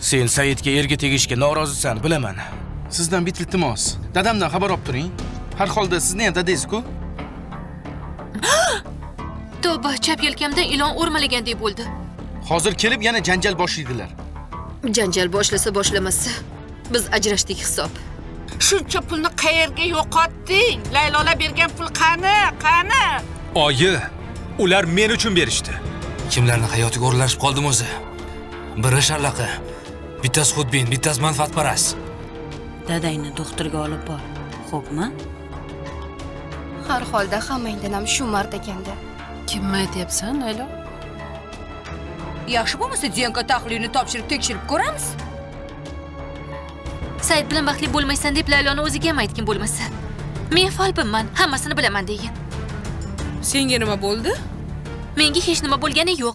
Sen Saidga erga tegishga norozisan, bilaman. Sizdan bitta iltimos. Dadamdan xabar olib turing. Har holda sizni ham dadangiz-ku. Tavba, chap yelkamdan ilon o'rmalagandek bo'ldi. Hozir kelib yana janjal boshlaydilar. Janjal boshlasa boshlamasa, biz ajrashdik hisob. Shuncha pulni qayerga yo'qotding? Laylola bergan pul qani? Oyi, ular men uchun berishdi. Kimlarning hayotiga o'rlashib qoldim o'zi? Biri shallaqa, bittasi xudbin, bittasi manfaatparast. Dadangni doktorga olib bor, xo'pmi? Har holda hammangdan ham shu mard ekanda. Kimni aytyapsan, Laylo? Yaxshi bo'lmasa, DNK tahlilini topshirib tekshirib ko'ramiz. Said bilan baxtli bo'lmaysan deb Layloni o'ziga ham aytgan bo'lmasa. Men folbimman, hammasini bilaman degan. Senga nima bo'ldi? Menga hech nima bo'lgani yo'q.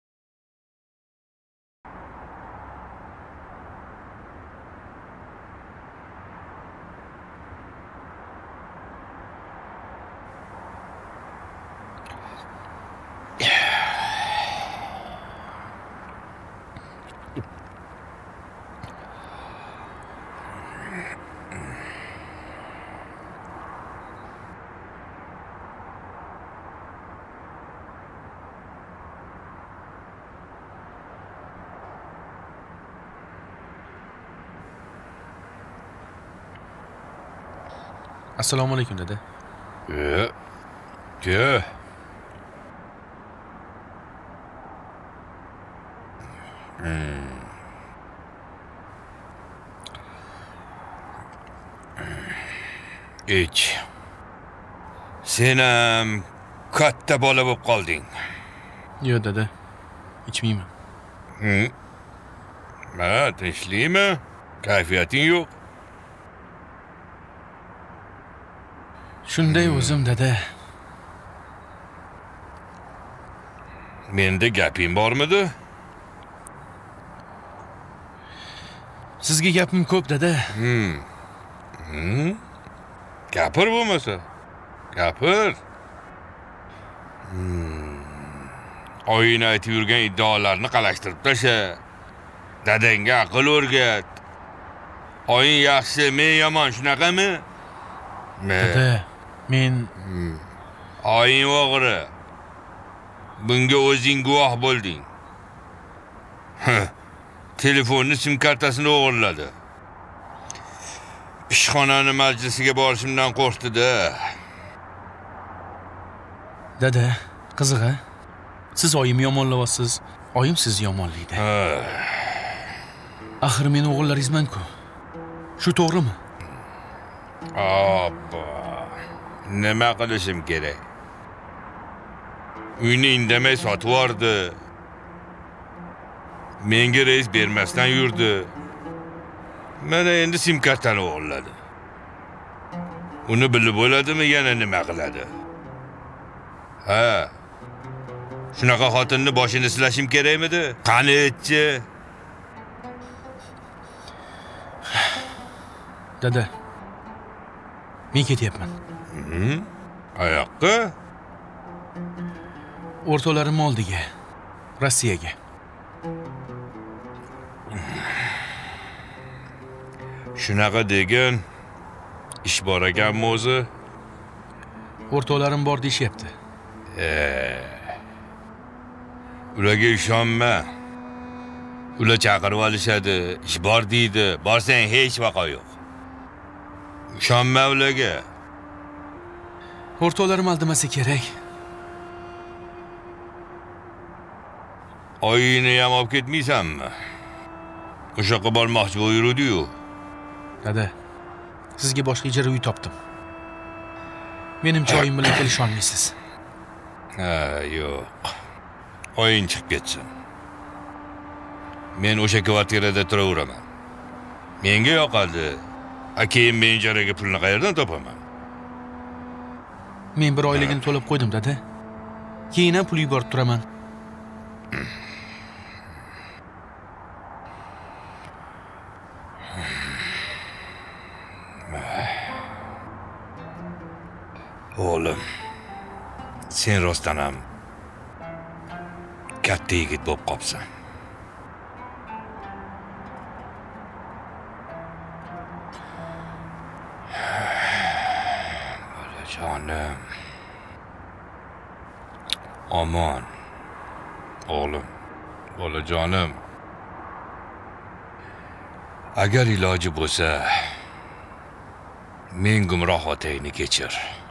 Assalomu alaykum dada. Ke? Ich. Sen ham katta bola bo'lib qolding. Yo'q dada, ichmayman. Ha, tinchlikmi? Kayfiyating yo'q. Shunday o'zim dada. Menda gaping bormidi? Sizga gapim ko'p dada. Gapir bo'lmasa. Gapir. Oying aytib yurgan iddaolarni qalashtirib tasha. Dadangga aql o'rgat. Oying yaxshi, men yomon, shunaqami? Dada, men oying o'g'ri. Bunga o'zing guvoh bo'lding. Telefonni sim kartasini o'g'irladi. Ishxonani majlisiga borishimdan qo'rqdi-da. Dada, qiziq-a? Siz oyimni yomonlayapsiz, oyim sizni yomonlaydi. Axir men o'g'illaringizman-ku. Shu to'g'rimi? Abba. Nima qilishim kerak? Uyni indamay sotib yubordi. Menga reis bermasdan yurdi. Mana endi sim kartani o'g'irladi. Uni bilib bo'ladimi, yana nima qiladi? Ha. Shunaqa xotinni boshini silashim kerakmidi? Qani aytchi. Dada, men ketyapman. Qayoqqa? O'rtoqlarim oldiga, Rossiyaga. Shunaqa degan ish bor ekanmi o'zi? O'rtoqlarim bor deyishyapti. Ularga ishonma. Ular chaqirib olishadi, ish bor deydi. Borsang hech vaqo yo'q. Ishonma ularga. O'rtoqlarim aldamasa kerak. Oyingni ham olib ketmaysanmi? O'sha yoqqa bormoqchi bo'lib yurdi-yu. Dada, sizga boshqa ijara uy topdim. Menimcha oyim bilan kelisha olmaysiz. Ha, yo'q. Oying chiqib ketsin. Men o'sha kvartirada turaveraman. Menga yoqadi. Keyin men ijaraga pulni qayerdan topaman? Men bir oyligini to'lab qo'ydim, dada. Keyin ham pul yuborib turaman. O'g'lim, sen rostdan ham katta yigit bo'lib qopsan. jonim. Omon. O'g'lim, bolajonim. Agar iloji bo'lsa, men gumroh otangni kechir.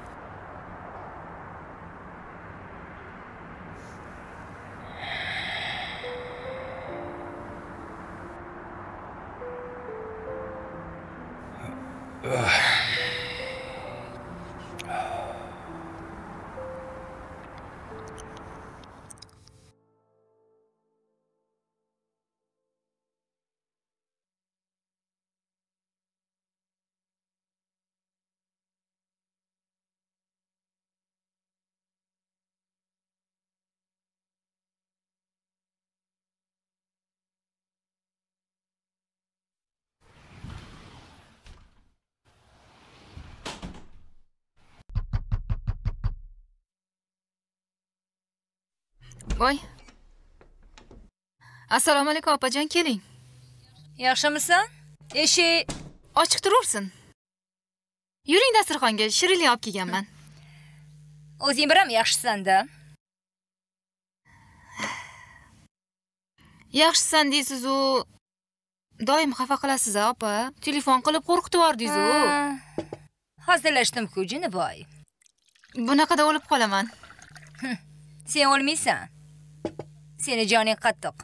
Voy. Assalomu alaykum opajon, keling. Yaxshimisan? Eshik Ochiq turursin. Yuring dasturxonga, shirinlik olib kelganman. o'zing biram yaxshisan-da. Yaxshisan deysiz-u, doim xafa qilasiz, opa. Telefon qilib qo'rqitib yordingiz-u. Hazillashdim-ku, jinivoy. Bunaqada o'lib qolaman. Sen o'lmaysan. Seni joning qattiq.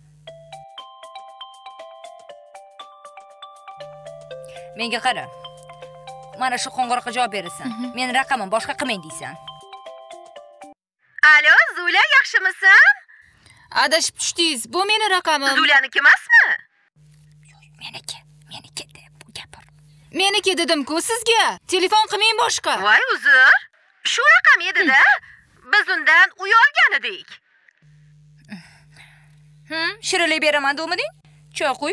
Menga qara. Mana shu qo'ng'iroqqa javob berasan. Men raqamim boshqa qilmang deysan. Alo, Zula, yaxshimisan? Adashib tushdingiz. Bu meni raqamim. Zulaniki emasmi? Meniki deb gapir. Meniki dedim-ku sizga. Telefon qilmang boshqa. Voy, uzr. Shu raqam edi-da. Biz undan uy olgan edik. Shirinlik beraman demeding? Choy qo'y.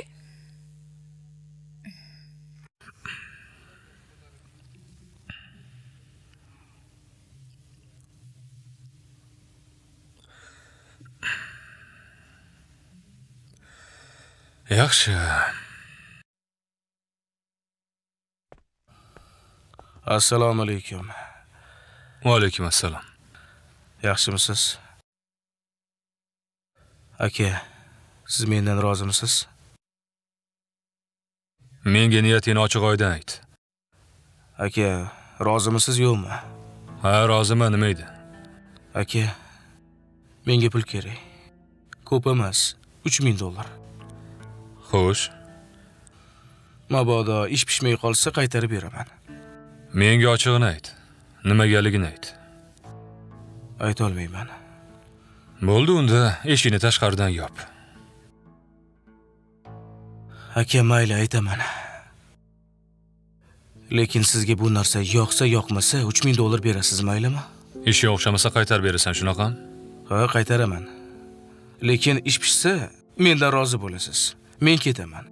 Yaxshi. Assalomu alaykum. Va alaykum assalom. Yaxshimisiz? Aka, siz mendan rozimisiz? Menga niyatingni ochiq oydin ayt. Aka, rozimisiz yo'qmi? Ha, roziman, nima edi? Aka, menga pul kerak. Ko'p emas, $3000. Xo'sh. Mabodo ish pishmay qolsa qaytarib beraman. Menga ochig'ini ayt. Nimagaligini ayt. Ayta olmayman. Bo'ldi, unda eshikni tashqaridan yop. Aka, mayli aytaman. Lekin sizga bu narsa yoqsa yoqmasa $3000 berasiz, maylimi? Ishga o'xshamasa qaytarib berasan, shunaqami? Ha, qaytaraman. Lekin ish pishsa, mendan rozi bo'lasiz. Men ketaman.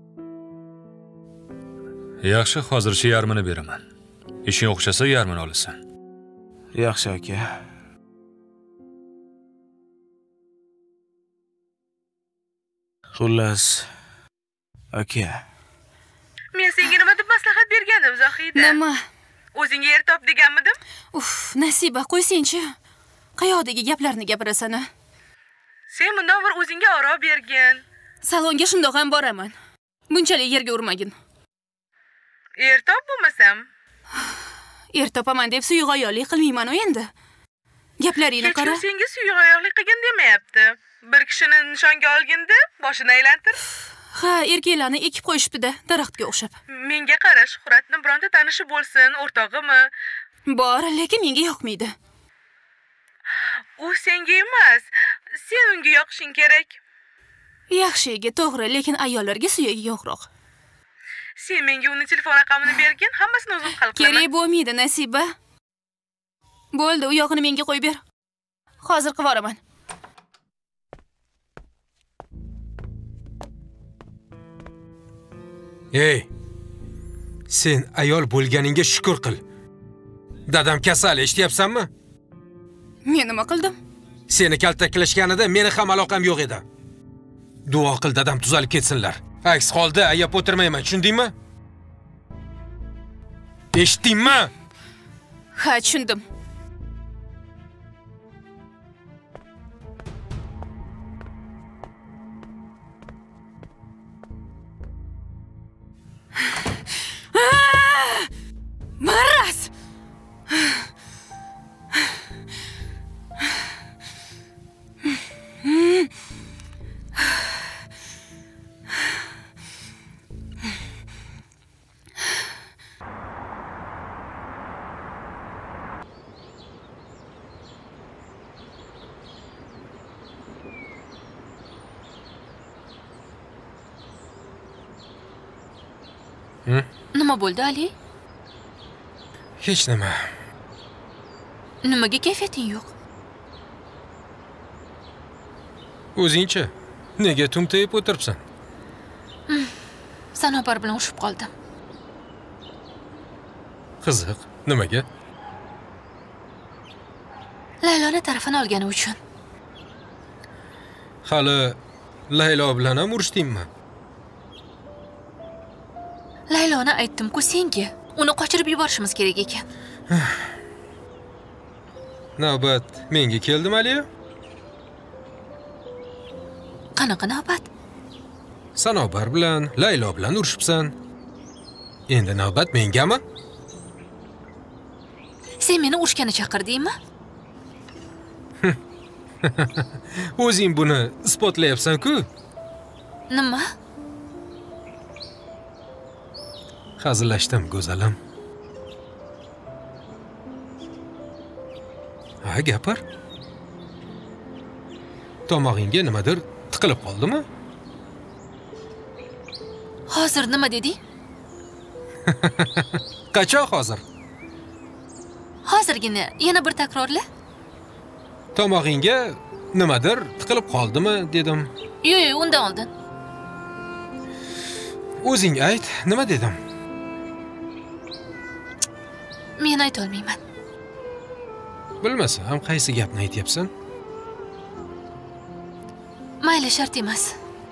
Yaxshi, hozircha yarmini beraman. Ishing o'xshasa yarmini olasan. Yaxshi aka. Xullas, aka. Men senga nima deb maslahat bergandim, Zohida? Nima? O'zingga yer top deganmidim? Nasiba, qo'ysang-chi. Qayoqdagi gaplarni gapirasan? Sen bundan bir o'zingga oro bergin. Salonga shundoq ham boraman. Bunchalik yerga urmagin. Yer top bo'lmasam? Er topaman deb suyg'oyoqlik qilmayman-ku endi. Gaplaringni qara. Hech senga suyg'oyoqlik qilgin demayapti. Bir kishini nishonga olganda boshini aylantir. Ha, erkaklarni ekib qo'yishibdi-da, daraxtga o'xshab. Menga qara, Shuhratni bironta tanishi bo'lsin, o'rtog'imi? Bor, lekin menga yoqmaydi. U senga emas, sen unga yoqishing kerak. Yaxshiga to'g'ri, lekin ayollarga suyagi yo'qroq. Sen menga uni telefon raqamini bergin, hammasini o'zim hal qilaman. Kerak bo'lmaydi, Nasiba. Bo'ldi, u yog'ini menga qo'yib ber. Hozir qilib yuboraman. Ey, sen ayol bo'lganingga shukr qil. Dadam kasal, eshityapsanmi? Men nima qildim? Seni kaltaklashganida meni ham aloqam yo'q edi. Duo qil, dadam tuzalib ketsinlar. Aks holda ayab o'tirmayman, tushundingmi? Eshitdingmi? Ha, tushundim. Maras! Nima bo'ldi, Ali? Hech nima. Nimaga kayfiyating yo'q? O'zingchi, nega tumtayib o'tiribsan? Sanobar bilan urushib qoldim. Qiziq, nimaga? Layloni tarafini olgani uchun. Hali Laylo bilan ham urushdingmi? Layloni aytdim-ku senga. Uni qochirib yuborishimiz kerak ekan. Navbat menga keldimi, Aliya? Qanaqa navbat? Sanobar bilan, Laylo bilan urushibsan. Endi navbat mengami? Sen meni urushgani chaqirdingmi? O'zing buni isbotlayapsan-ku. Nima? Hazillashdim, go'zalim. Ha, gapir. Tomog'ingga nimadir tiqilib qoldimi? Hozir nima deding? Qachon hozir? Hozirgina yana bir takrorla. Tomog'ingga nimadir tiqilib qoldimi dedim. Yo'q, undan oldin. O'zing ayt, nima dedim? Men ayta olmayman. Bilmasam, qaysi gapni aytyapsan? Mayli, shart emas.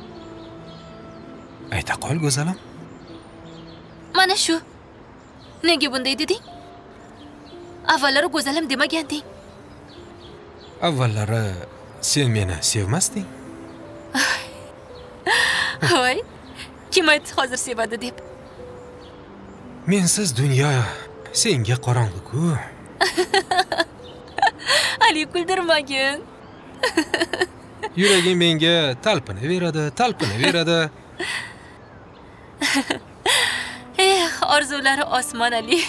Ayta qol, go'zalim. Mana shu. Nega bunday deding? Avvallari go'zalim demaganding. Avvallari sen meni sevmasding? Hoy, kim aytdi hozir sevadi deb? Mensiz dunyo senga qorong'u-ku. Ali, kuldirmagin. Yuraging menga talpinaveradi. Orzulari osmon, Ali.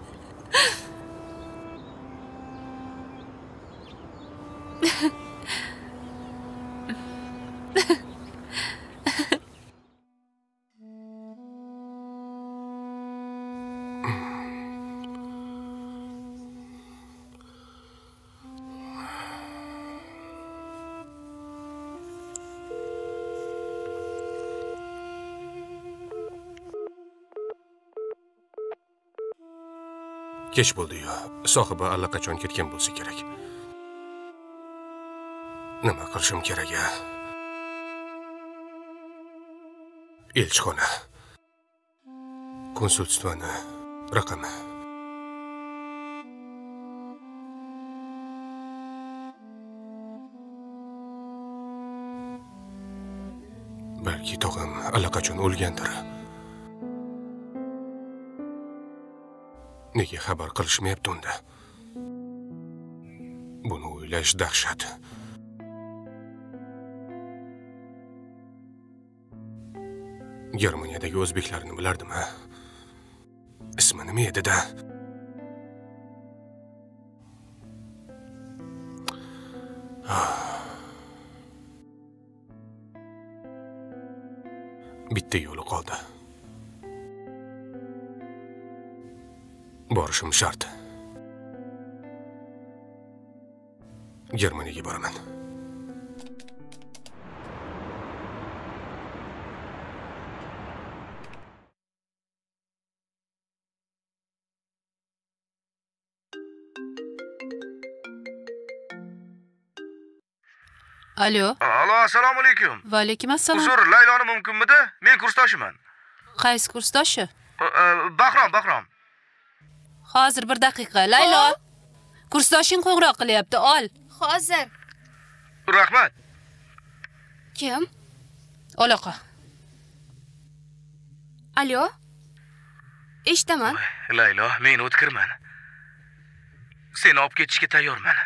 Kech bo'ldi-yu, sohiba allaqachon ketgan bo'lsa kerak. Nima qilishim kerak-a? Elchixona. Konsulstvoni raqami. Balki tog'am allaqachon o'lgandir. Nega xabar qilishmayapti unda? Buni o'ylash dahshat. Germaniyadagi o'zbeklarni bilardim-a? Ismi nima edi-da? Bitta yo'li qoldi. Borishim shart. Germaniyaga boraman. Alo. Alo, assalomu alaykum. Va alaykum assalom. Uzr, Layloni mumkinmidi? Men kursdoshiman. Qaysi kursdoshi? Bahrom. Hozir bir daqiqa. Laylo. Kursdoshing qo'ng'iroq qilyapti. Ol. Hozir. Rahmat. Kim? Aloqa. Alo? Eshitaman. Laylo, men o'tkirman. Seni olib ketishga tayyorman.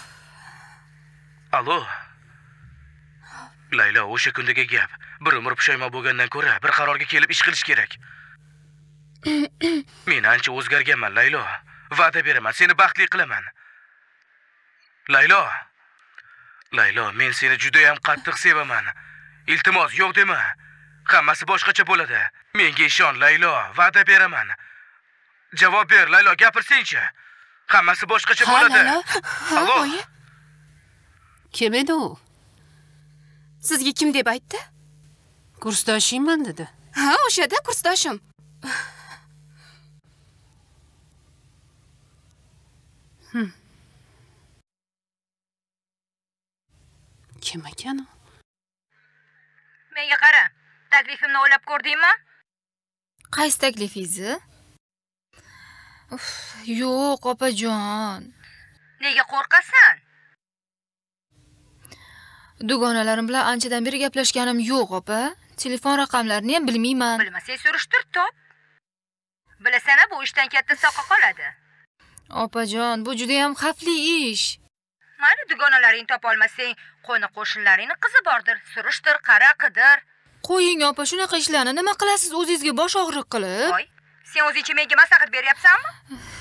Alo. Laylo, o'sha kundagi gap. Bir umr pushaymon bo'lgandan ko'ra bir qarorga kelib ish qilish kerak. Men ancha o'zgarganman, Laylo. Va'da beraman, seni baxtli qilaman. Laylo. Laylo, men seni juda ham qattiq sevaman. Iltimos, yo'q dema. Hammasi boshqacha bo'ladi. Menga ishon, Laylo, va'da beraman. Javob ber, Laylo, gapirsen-chi. Hammasi boshqacha bo'ladi. Alo. Kim edi u? Sizga kim deb aytdi? Kursdoshingman dedi. Ha, o'shada kursdoshim. Kim ekan u? Menga qara. Taklifimni o'ylab ko'rdingmi? Qaysi taklifingizni? Yo'q, opajon. Nega qo'rqasan? Dugonalarim bilan anchadan beri gaplashganim yo'q, opa. Telefon raqamlarini ham bilmayman. Bilmasang surishtir, top. Bilasana, bu ishdan katta soqa qoladi. Opajon, bu juda ham xavfli ish. Mayli, dugonalaringni topa olmasang, qo'ni-qo'shnilaringni qizi bordir. Surishtir, qara, qidir. Qo'ying, opa, shunaqa ishlarni nima qilasiz o'zingizga bosh og'riq qilib? Voy, sen o'zingcha menga maslahat beryapsanmi?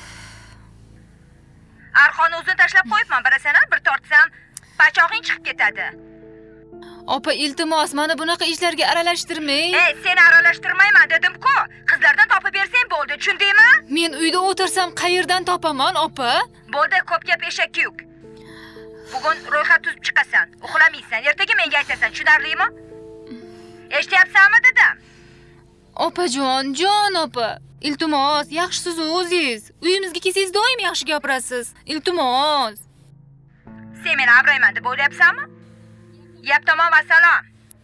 Arqonni o'zini tashlab qo'yibman, bilasana, bir tortsam, pachog'ing chiqib ketadi. Opa, iltimos, meni bunaqa ishlarga aralashtirmang. Seni aralashtirmayman dedim-ku. Qizlardan topib bersang bo'ldi, tushundingmi? Men uyda o'tirsam qayerdan topaman, opa? Bo'ldi, ko'p gap eshakka yuk. Bugun ro'yxat tuzib chiqasan, uxlamaysan, ertaga menga aytasan, tushunarlimi? Eshityapsanmi dedim? Opajon, jon opa. Iltimos, yaxshisiz o'zingiz. Uyimizga kelsangiz doim yaxshi gapirasiz. Iltimos. Sen meni abrayman deb o'ylayapsanmi? Yap tamom, assalom.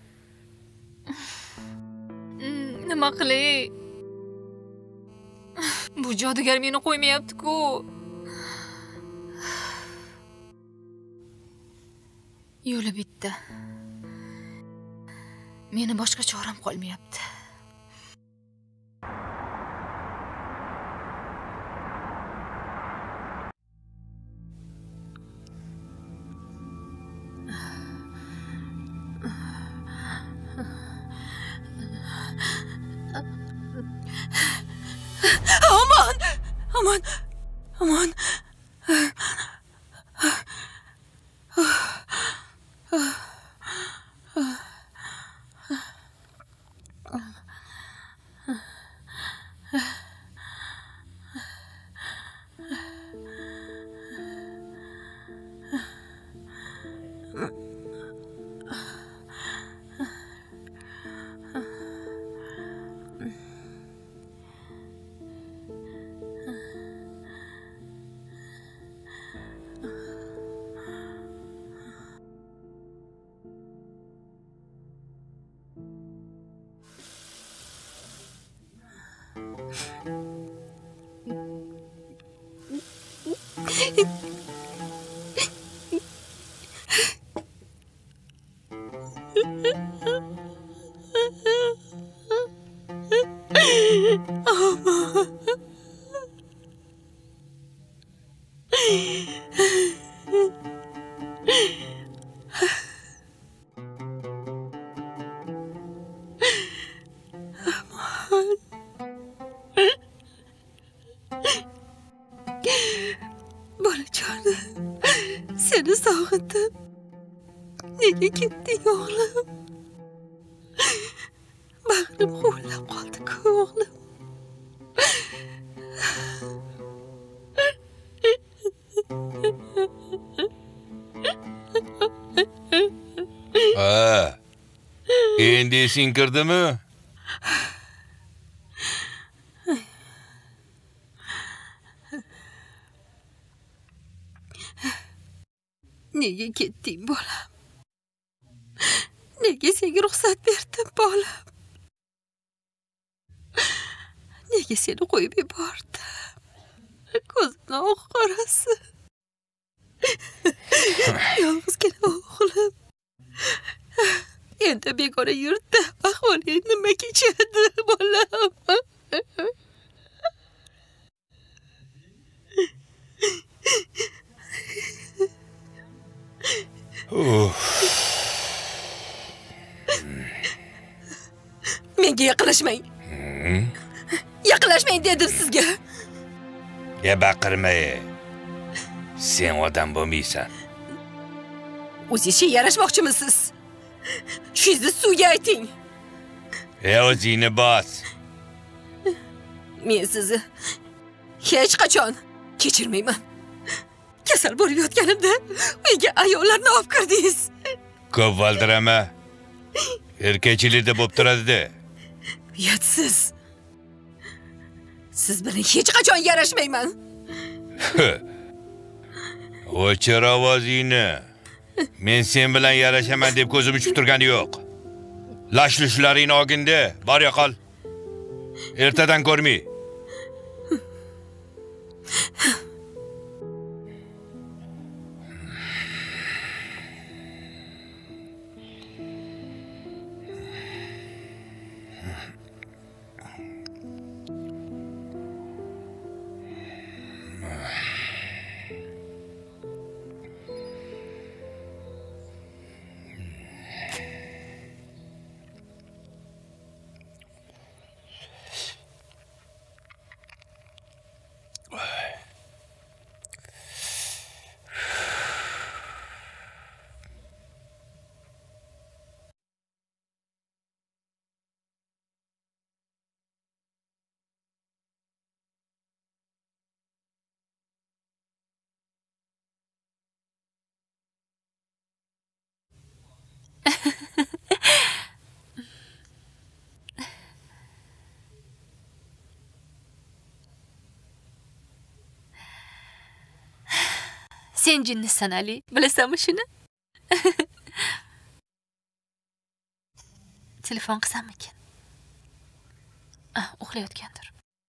Nima qilay? Bu jodugar meni qo'ymayapti-ku. Yo'li bitta. Meni boshqa choram qolmayapti. Aman. Bolajonim, seni sog'indim. Nega ketding o'g'lim? Bag'rim huvillab qoldi-ku o'g'lim. Endi esing kirdimi? Nega ketding bolam? Nega senga ruxsat berdim bolam? Nega seni qo'yib yubordim? Ko'zimni oq qorasi. Yolg'izgina o'g'lim. Endi begona yurtda ahvoling nima kechadi, bolam? Menga yaqinlashmang. Yaqinlashmang dedim sizga. Baqirma. Sen odam bo'lmaysan. O'zingizga yarashmoqchimisiz? Shuzni suvga ayting. O'zingni bos. Men sizni hech qachon kechirmayman. Kasal bo'lib yotganimda uyga ayollarni olib kirdingiz. Ko'p valdirama. Erkakchilikda bo'lib turadi-da. Uyatsiz. Siz bilan hech qachon yarashmayman. O'chir ovozingni. Men sen bilan yarashaman deb ko'zim uchib turgani yo'q. Lashlushlaringni olgindi, bor yo'qol. Ertadan ko'rmay. Sen jinnisan Ali, bilasanmi shuni? Telefon qilsammikin? Uxlayotgandir.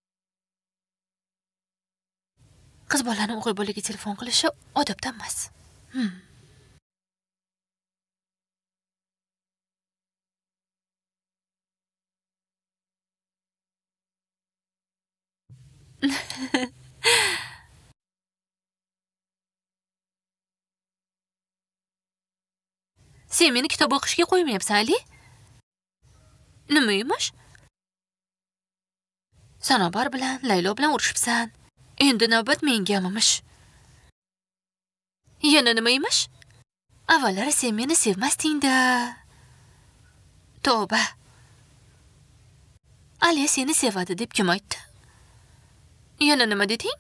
Qiz bolaning o'g'il bolaga telefon qilishi odobdan emas. Sen meni kitob o'qishga qo'ymayapsan, Ali? Nima emish? Sanobar bilan, Laylo bilan urushibsan. Endi navbat menga emish. Yana nima emish? Avvallari sen meni sevmasding-da. Tavba. Ali seni sevadi deb kim aytdi? Yana nima deding?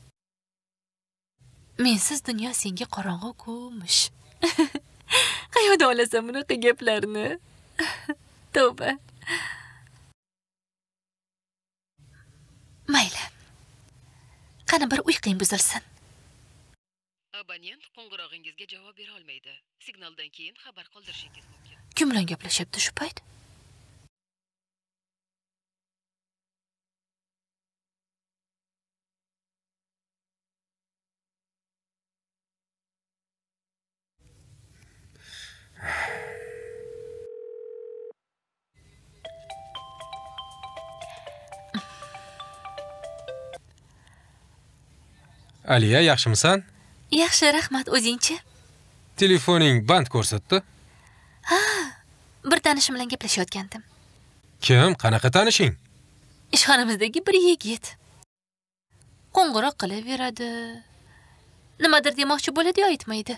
Mensiz dunyo senga qorong'u ko'mish. Qayoqda olasan bunaqa gaplarni? Tavba. Mayli. Qani bir uyqing buzilsin. Abonent qo'ng'irog'ingizga javob bera olmaydi. Signaldan keyin xabar qoldirishingiz mumkin. Kim bilan gaplashyapti shu payt? Aliya, yaxshimisan? Yaxshi, rahmat. O'zingchi? Telefoning band ko'rsatdi. Bir tanishim bilan gaplashayotgandim. Kim? Qanaqa tanishing? Ishxonamizdagi bir yigit. Qo'ng'iroq qilaveradi. Nimadir demoqchi bo'ladi, aytmaydi.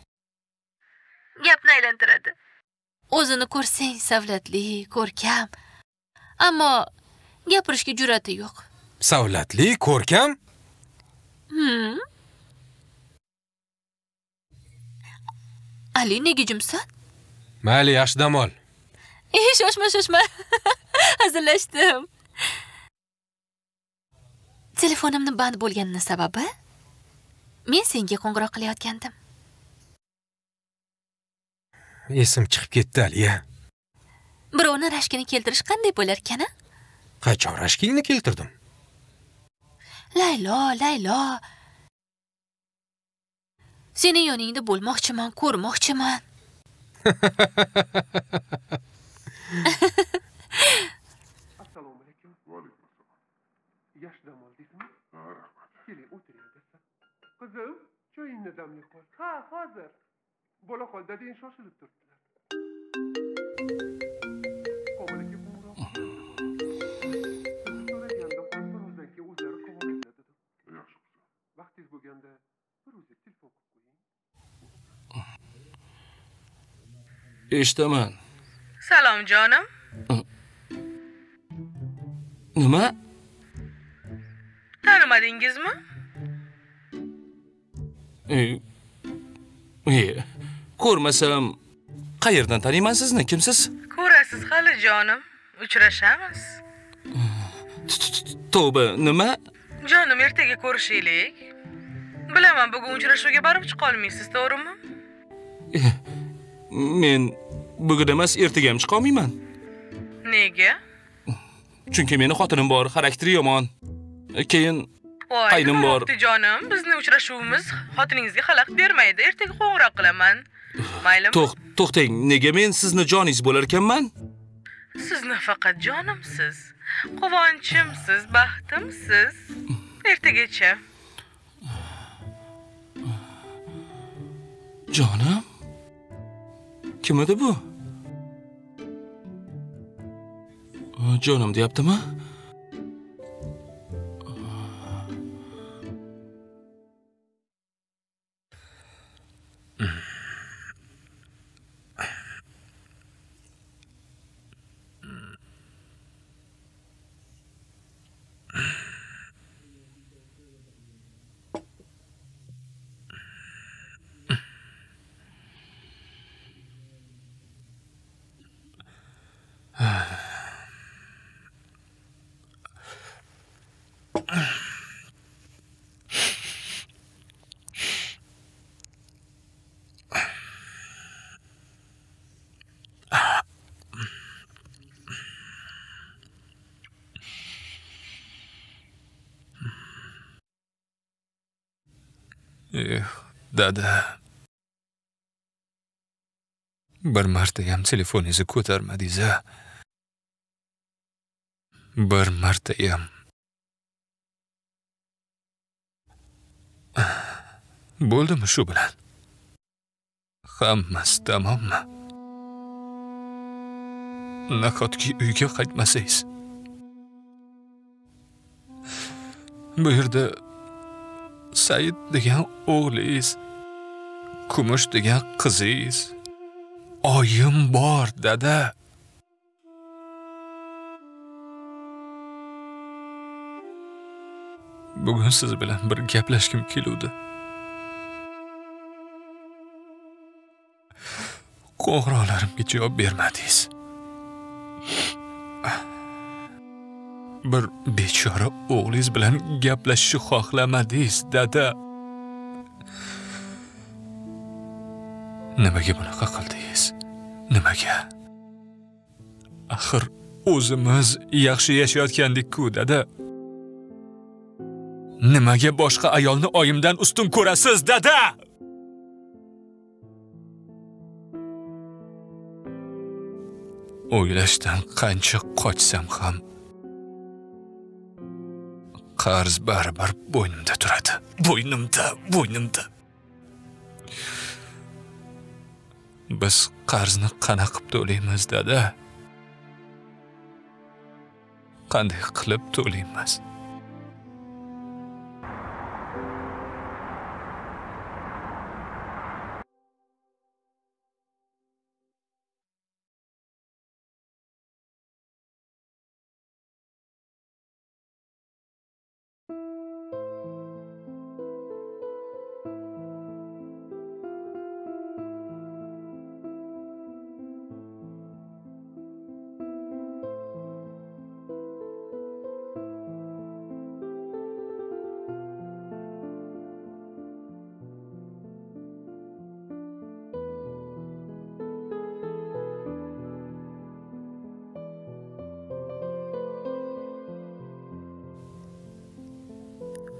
Gapni aylantiradi. O'zini ko'rsang, savlatli, ko'rkam. Ammo gapirishga jur'ati yo'q. Savlatli, ko'rkam? Ali, nega jimsan? Mayli, yaxshi dam ol. Shoshma. Hazillashdim. Telefonimni band bo'lganini sababi men senga qo'ng'iroq qilayotgandim. Esim chiqib ketdi, Aliya. Birovni rashkini keltirish qanday bo'lar ekan? Qachon rashkingni keltirdim? Laylo. Seni yoningda bo'lmoqchiman, ko'rmoqchiman. Assalomu alaykum. Va alaykum assalom. Yaxshi dam oldingizmi? Ha, rahmat. Keling, o'tiring desa. Qizim, choyingni damlay qol. Ha, hozir. Bo'la qol, dadang shoshilib turibdilar. Qo'milga qo'ng'iroq qildim. Sizni so'raganda hozir birozdan keyin o'zlari qo'ng'iroqlar dedim. Yaxshi qilsa. Vaqtingiz bo'lganda bir o'zi telefon qilib qo'ying. Eshitaman. Salom jonim. Nima? Tanimadingizmi? Ko'rmasam, qayerdan taniyman sizni? Kimsiz? Ko'rasiz hali jonim. Uchrashamiz. Tavba, nima? Jonim, ertaga ko'rishaylik. Bilaman, bugun uchrashuvga borib chiqa olmaysiz, to'g'rimi? Men bugun emas, ertaga ham chiqa olmayman. Nega? Chunki meni xotinim bor, xarakteri yomon. Keyin qaynim bor. Voy, jonim, bizning uchrashuvimiz xotiningizga xalaqit bermaydi. Ertaga qo'ng'iroq qilaman. Maylimi? To'xtang, nega men sizni joningiz bo'lar ekanman? Siz nafaqat jonimsiz, quvonchimsiz, baxtimsiz. Ertagacha. Jonim? Kim edi bu? Jonim deyaptimi? Dada. Bir marta ham telefoningizni ko'tarmadingiz-a? Bir marta ham. Bo'ldimi shu bilan? Hammasi tamommi? Nahotki uyga qaytmasangiz? Bu yerda Said degan o'g'lingiz, Kumush degan qizingiz, oyim bor, dada. Bugun siz bilan bir gaplashkim keluvdi. Qo'ng'iroqlarimga javob bermadingiz. Bir bechora o'g'lingiz bilan gaplashishni xohlamadingiz, dada. Nimaga bunaqa qildingiz? Nimaga? Axir o'zimiz yaxshi yashayotgandik-ku, dada. Nimaga boshqa ayolni oyimdan ustun ko'rasiz, dada? O'ylashdan qancha qochsam ham qarz baribir bo'ynimda turadi. Bo'ynimda. Biz qarzni qana qilib to'laymiz, dada? Qanday qilib to'laymiz?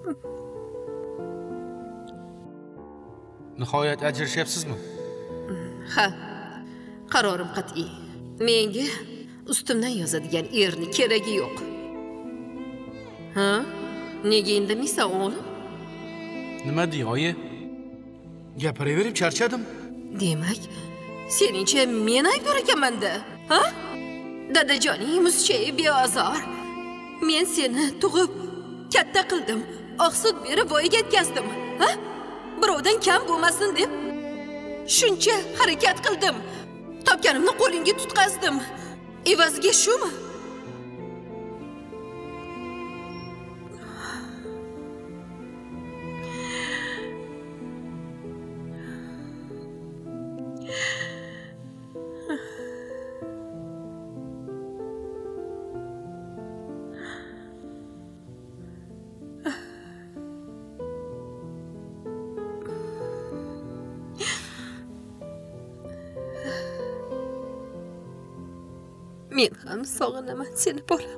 Nihoyat ajrashyapsizmi? Ha, qarorim qat'iy. Menga ustimdan yozadigan erni keragi yo'q. Ha? Nega indamaysan o'g'lim? Nima dey, oyi? Gapiraverib charchadim. Demak, seningcha men aybdor ekanman-da, ha? Dadajoning musichayi beozor. Men seni tug'ib, katta qildim. Oqsut berib voyaga yetkazdim, ha? Birovdan kam bo'lmasin deb shuncha harakat qildim. Topganimni qo'lingga tutqazdim. Evaziga shumi? Men ham sog'inaman seni bolam.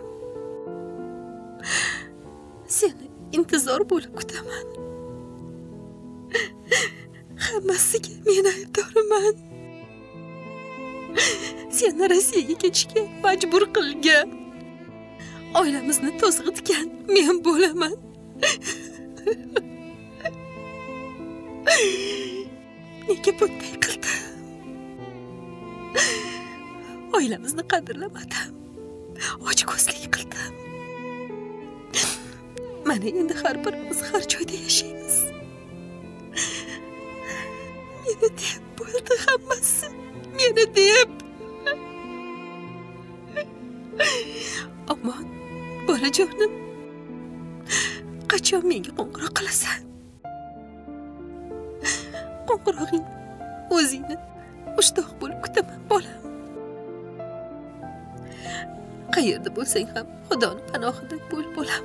Seni intizor bo'lib kutaman. Hammasiga men aybdorman. Seni Rossiyaga ketishga majbur qilgan, oilamizni to'zg'itgan men bo'laman. Nega bunday qildim? Oilamizni qadrlamadim. Ochko'zlik qildim. Mana endi har birimiz har joyda yashaymiz. Meni deb bo'ldi hammasi. Meni deb. Aman, bolajonim. Qachon menga qo'ng'iroq qilasan? Qo'ng'irog'ing o'zingni mushtoq bo'lib kutaman, bolam. Qayerda bo'lsang ham Xudoning panohida bo'l, bolam.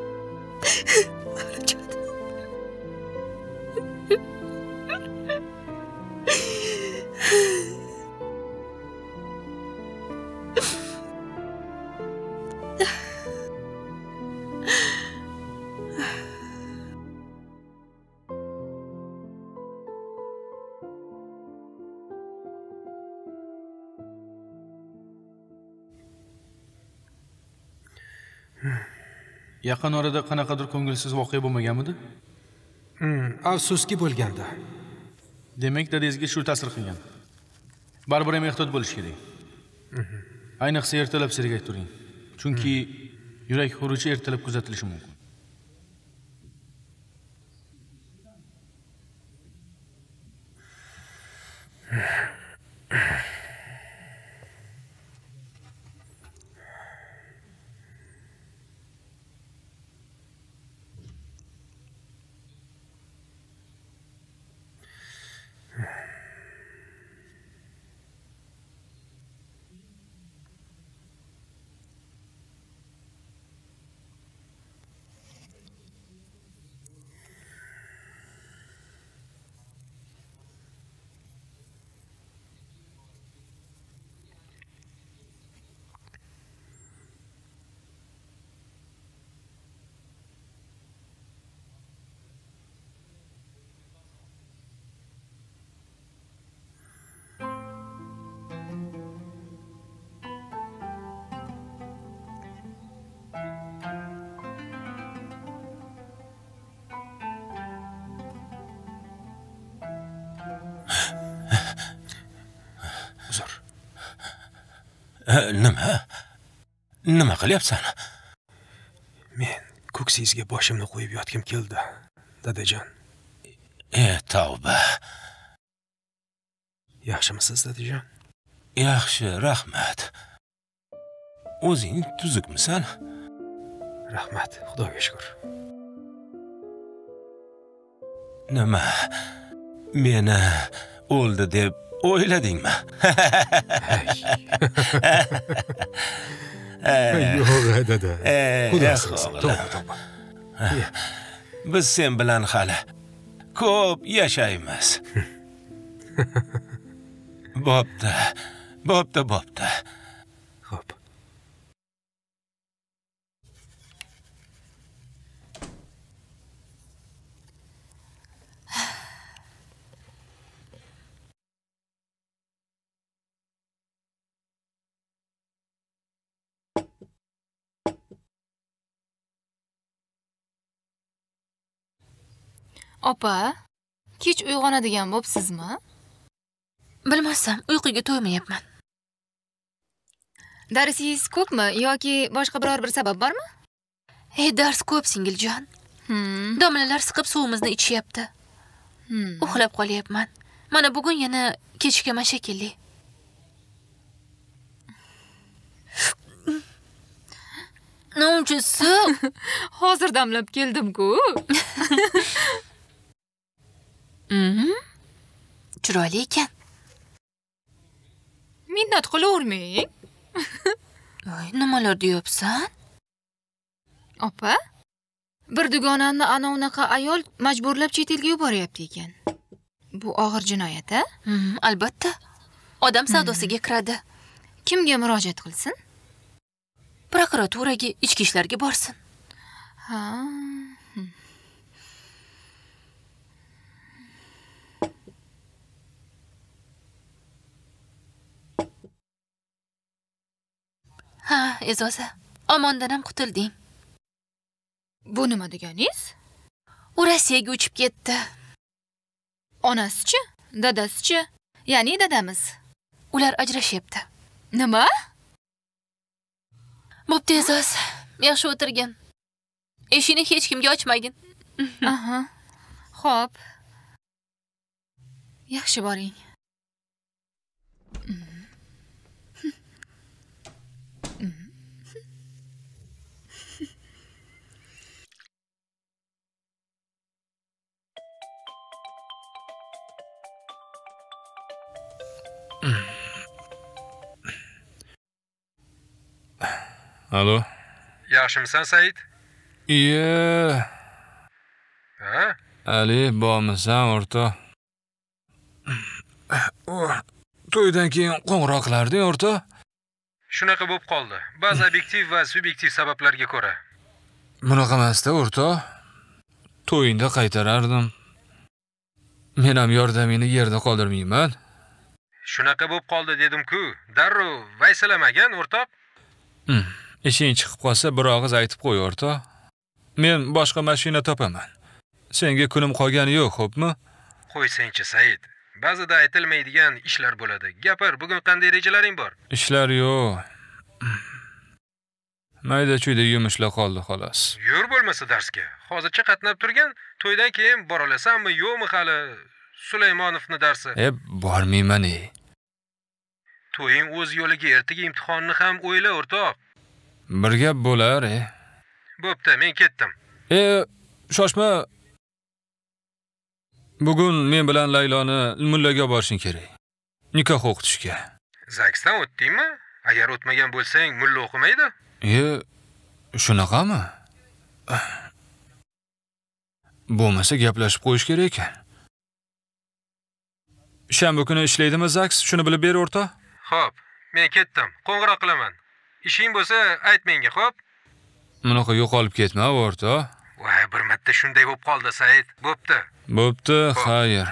Yaqin orada qanaqadir ko'ngilsiz voqea bo'lmaganmidi? Afsuski bo'lganda. Demak, dadangizga shu ta'sir qilgan. Baribir ham ehtiyot bo'lish kerak. Ayniqsa ertalab sergak turing. Chunki yurak xuruji ertalab kuzatilishi mumkin. Nima qilyapsan? Men ko'ksingizga boshimni qo'yib yotgim keldi, dadajon. Tavba. Yaxshimisiz, dadajon? Yaxshi, rahmat. O'zing tuzukmisan? Rahmat, Xudoga shukr. Nima? Meni o'ldi deb o'yladingmi? Yo'q, dada. Xudo saqlasin. To'g'ri. Biz sen bilan hali ko'p yashaymiz. Bo'pti. Xo'p. Opa, kech uyg'onadigan bo'psizmi? Bilmasam, uyquga to'ymayapman. Darsingiz ko'pmi yoki boshqa biror bir sabab bormi? Dars ko'p, singiljon. Domlalar siqib suvimizni ichyapti. Uxlab qolyapman. Mana bugun yana kechikaman shekilli. Nonchisi, hozir damlab keldim-ku. Chiroyli ekan. Minnat qilavermang. Voy, nimalar deyapsan? Opa, bir dugonamni ana unaqa ayol majburlab chet elga yuboryapti ekan. Bu og'ir jinoyat-a? Albatta. Odam savdosiga kiradi. Kimga murojaat qilsin? Prokuraturaga, ichki ishlarga borsin. Ha. Ha, Ezoza, omondan ham qutulding. Bu nima deganingiz? U Rossiyaga uchib ketdi. Onasi-chi? Dadasi-chi? Ya'ni dadamiz. Ular ajrashyapti. Nima? Bo'pti, Ezoz. Yaxshi o'tirgin. Eshikni hech kimga ochmagin. Aha. Xo'p. Yaxshi boring. Alo. Yaxshimisan, Said? Iye. Ha? Ali, bormisan, o'rta? To'ydan keyin qo'ng'iroq qilarding, o'rta? Shunaqa bo'lib qoldi. Ba'zi obyektiv va subyektiv sabablarga ko'ra. Bunaqa emas-da, o'rta. To'yingda qaytarardim. Men ham yordamingni yerda qoldirmayman. Shunaqa bo'lib qoldi dedim-ku. Darrov vaysalamagan, o'rtoq. Ishing chiqib qolsa bir og'iz aytib qo'y, o'rta. Men boshqa mashina topaman. Senga kunim qolgani yo'q, xo'pmi? Qo'ysang-chi, Said. Ba'zida aytilmaydigan ishlar bo'ladi. Gapir, bugun qanday rejalaring bor? Ishlar yo'q. Mayda-chuyda yumushlar qoldi, xolos. Yur bo'lmasa darsga. Hozircha qatnab turgan, to'ydan keyin bora olasanmi, yo'qmi hali Sulaymonovni darsi? Bormayman. To'ying o'z yo'liga, ertaga imtihonni ham o'yla, o'rtoq. Bir gap bo'lar, Bo'pti, men ketdim. Shoshma. Bugun men bilan Layloni mullaga borishing kerak. Nikoh o'qitishga. Zagsdan o'tdingmi? Agar o'tmagan bo'lsang, mulla o'qimaydi? Shunaqami? Bo'lmasa gaplashib qo'yish kerak ekan. Shanba kuni ishlaydimi Zaks? Shuni bilib ber, o'rta. Xo'p, men ketdim. Qo'ng'iroq qilaman. Ishing bo'lsa, ayt menga, xo'p? Bunaqa yo'qolib ketma, o'rta. Voy, bir marta shunday bo'lib qoldi, Said. Bo'pti. Bo'pti, xayr.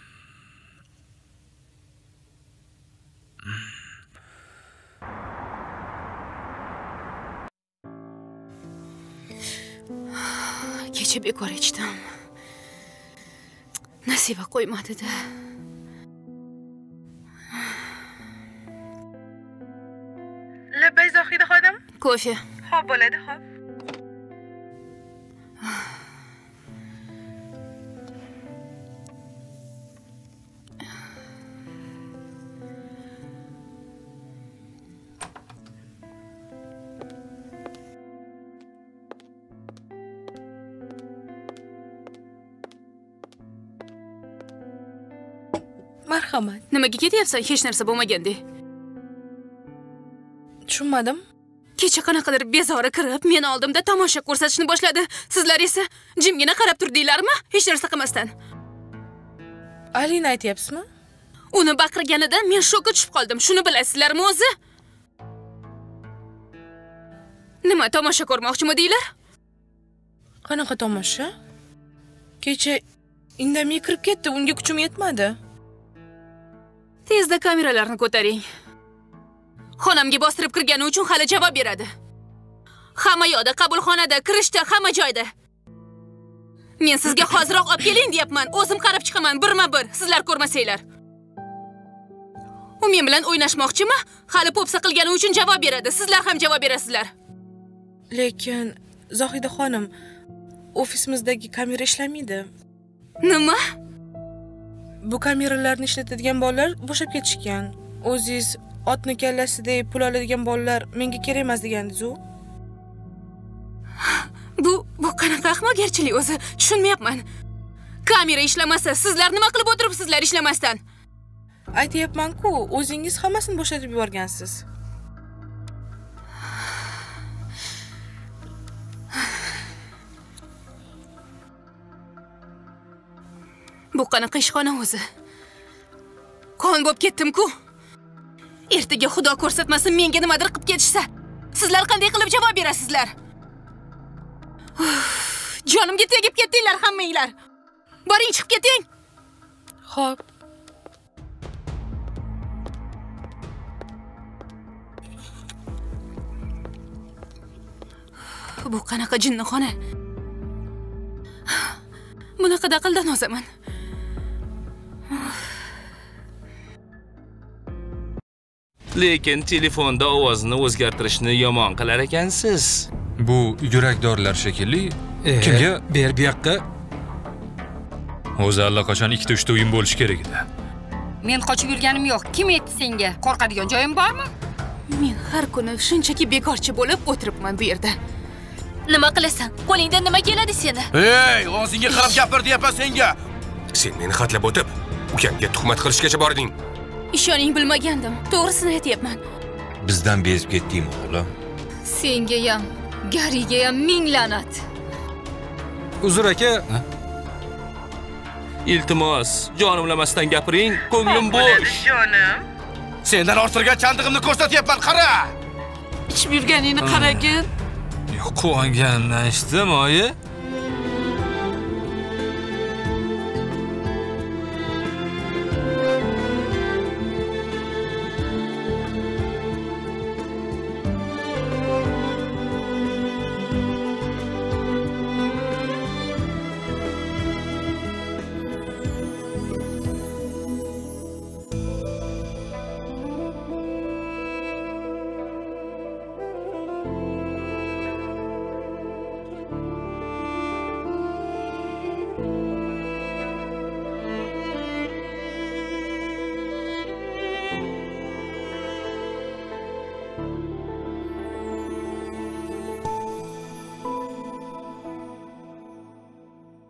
Kecha bekor ichdim. Nasiba qo'ymadi-da. Labbay Zohida xodim. Kofe. Xo'p bo'ladi, xo'p. Marhamat. Nimaga ketyapsan? Hech narsa bo'lmagandek. Tushunmadim. Kecha qanaqadir bezori kirib, meni oldimda tomosha ko'rsatishni boshladi. Sizlar esa jimgina qarab turdinglarmi? Hech narsa qilmasdan. Alini aytyapsizmi? Uni baqirganida men shokka tushib qoldim. Shuni bilasizlarmi o'zi? Nima tomosha ko'rmoqchimi deylar? Qanaqa tomosha? Kecha indamay kirib ketdi, unga kuchim yetmadi. Tezda kameralarni ko'taring. Xonamga bostirib kirgani uchun hali javob beradi. Hamma yoqda, qabulxonada, kirishda, hamma joyda. Men sizga hoziroq olib keling deyapman. O'zim qarab chiqaman birma-bir, sizlar ko'rmasanglar. U men bilan o'ynashmoqchimi? Hali popsa qilgani uchun javob beradi. Sizlar ham javob berasizlar. Lekin Zohida xonim, ofisimizdagi kamera ishlamaydi. Nima? Bu kameralarni ishlatadigan bolalar bo'shab ketishgan. O'zingiz otni kallasidek pul oladigan bolalar menga kerak emas degandingiz-ku. Bu qanaqa ahmoqgarchilik o'zi? Tushunmayapman. Kamera ishlamasa, sizlar nima qilib o'tiribsizlar ishlamasdan? Aytayapman-ku, o'zingiz hammasini bo'shatib yuborgansiz. Bu qanaqa ishxona o'zi? Kon bo'lib ketdim-ku. Ertaga Xudo ko'rsatmasin menga nimadir qilib ketishsa, sizlar qanday qilib javob berasizlar? Jonimga tegib ketdinglar hammanglar. Boring chiqib keting. Xo'p. Bu qanaqa jinnixona? Bunaqa daqildan ozaman. Lekin telefonda ovozini o'zgartirishni yomon qilar ekansiz. Bu yurak dorilar shekilli. Kimga? Ber bu yoqqa. O'zi allaqachon 2-3 o'yin bo'lish kerak edi. Men qochib yurganim yo'q. Kim aytdi senga? Qo'rqadigan joyim bormi? Men har kuni shunchaki bekorchi bo'lib o'tiribman bu yerda. Nima qilasan? Qo'lingdan nima keladi seni? Ey, og'zingga qarab gapir deyapman senga. Sen meni xatlab o'tib, ukamga tuhmat qilishgacha bording. Ishoning bilmagandim. To'g'risini aytayapman. Bizdan bezib ketdingmi, o'g'lim? Senga ham, Gariga ham ming la'nat. Uzr aka. Iltimos, jonimlamasdan gapiring, ko'nglim bo'sh. Jonim. Sendan orttirgan chandig'imni ko'rsatyapman, qara. Ichib yurganingni qaragin. Yo'q, quvonganini eshitdim, oyi.